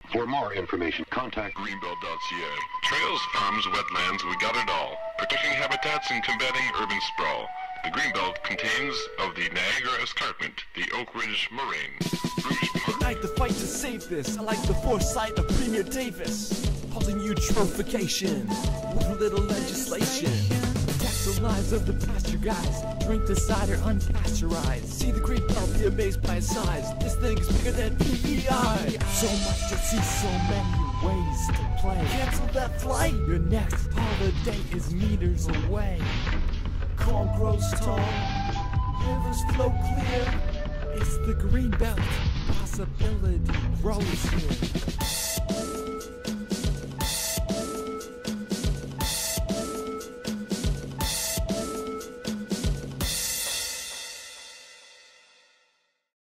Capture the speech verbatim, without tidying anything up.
For more information, contact greenbelt dot c a. Trails, farms, wetlands, we got it all. Protecting habitats and combating urban sprawl. The Greenbelt contains of the Niagara Escarpment, the Oak Ridge moraine. Rouge Park. I like the fight to save this. I like the foresight of Premier Davis. Halting eutrophication with a little legislation. Protect the lives of the pasture guys. Drink the cider unpasteurized. See the Greenbelt, be amazed by its size. This thing is bigger than P E I. So much to see, so many ways to play. Cancel that flight. Your next holiday is meters away. Corn grows tall, rivers flow clear. It's the Greenbelt, possibility grows here.